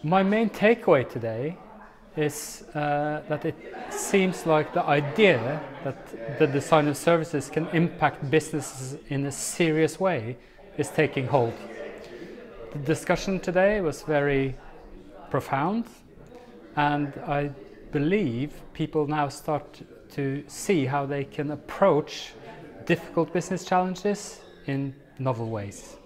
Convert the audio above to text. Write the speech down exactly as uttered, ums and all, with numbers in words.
My main takeaway today is uh, that it seems like the idea that the design of services can impact businesses in a serious way is taking hold. The discussion today was very profound, and I believe people now start to see how they can approach difficult business challenges in novel ways.